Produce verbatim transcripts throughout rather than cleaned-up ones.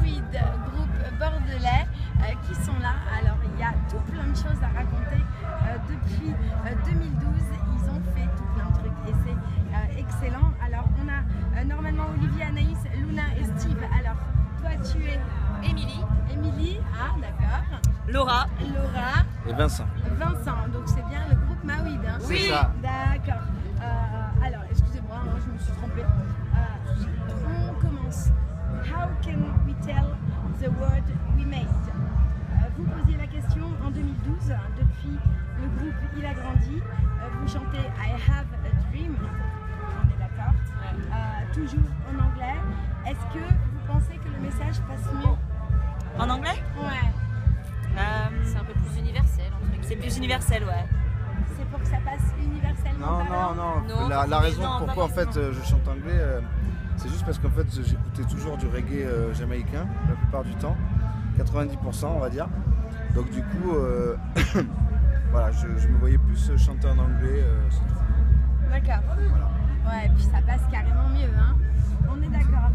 Mawid, groupe bordelais, euh, qui sont là. Alors il y a tout plein de choses à raconter. Euh, depuis euh, deux mille douze, ils ont fait tout plein de trucs et c'est euh, excellent. Alors on a euh, normalement Olivier, Anaïs, Luna et Steve. Alors toi tu es Émilie. Émilie, ah d'accord. Laura. Laura. Et Vincent. Vincent, donc c'est bien le groupe Mawid. Hein. C'est oui. ça. D'accord. Euh, alors excusez-moi, hein, je me suis trompée. Euh, on commence. How can we tell the word we made? Euh, vous posiez la question en deux mille douze, depuis le groupe Il a grandi, euh, vous chantez I have a dream, on est d'accord, euh, toujours en anglais. Est-ce que vous pensez que le message passe mieux? En anglais? Ouais. Euh, c'est un peu plus universel. C'est plus universel, ouais. C'est pour que ça passe universellement? Non, non, non, non. La, la raison non, pourquoi en fait euh, je chante anglais, euh, c'est juste parce qu'en fait j'écoutais toujours du reggae euh, jamaïcain la plupart du temps, quatre-vingt-dix pour cent on va dire. Donc du coup, euh, voilà, je, je me voyais plus chanter en anglais. Euh, D'accord. Voilà. Ouais, et puis ça passe carrément mieux, hein. On est d'accord.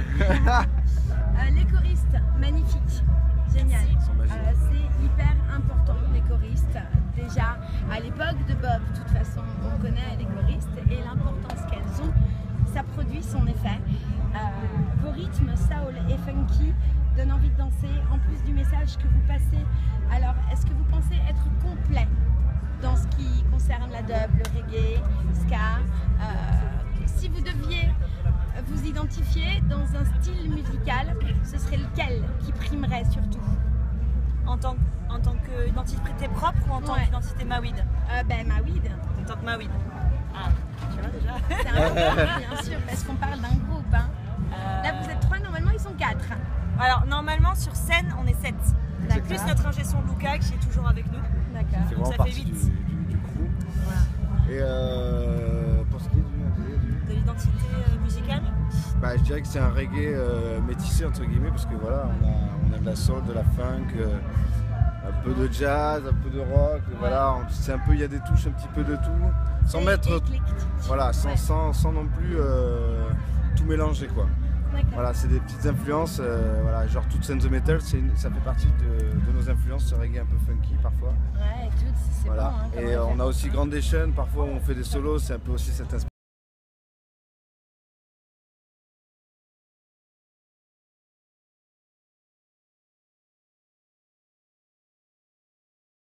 euh, les choristes, magnifiques, génial. Euh, c'est hyper important, les choristes. Déjà, à l'époque de Bob, de toute façon, on connaît les choristes et l'importance qu'elles ont. Ça produit son effet. Euh, vos rythmes, soul et funky, donnent envie de danser, en plus du message que vous passez. Alors, est-ce que vous pensez être complet dans ce qui concerne la dub, le reggae, ska? euh, Si vous deviez vous identifier dans un style musical, ce serait lequel qui primerait surtout? En tant, en tant qu'identité propre ou en tant ouais. qu'identité Mawid? euh, Ben Mawid. En tant que Mawid. Ah, tu vois déjà. C'est un groupe, bien sûr, parce qu'on parle d'un groupe. Hein. Euh... Là, vous êtes trois, normalement, ils sont quatre. Alors, normalement, sur scène, on est sept. C'est plus notre ingé son Luca qui est toujours avec nous. D'accord. C'est vraiment partie du, du, du crew. Voilà. Et euh, pour ce qui est du, du... de l'identité euh, musicale, bah, je dirais que c'est un reggae euh, métissé entre guillemets parce que voilà, on a, on a de la soul, de la funk, euh, un peu de jazz, un peu de rock. Ouais. Voilà, c'est un peu, il y a des touches un petit peu de tout, sans mettre, voilà, sans, ouais. sans, sans non plus euh, tout mélanger quoi. Voilà, c'est des petites influences, euh, voilà, genre Toots and the Metal, une, ça fait partie de, de nos influences, ce reggae un peu funky parfois. Ouais, Toots, c'est voilà. bon. Hein, et euh, on a aussi Grandation, parfois où on fait des solos, c'est un peu aussi cette inspiration.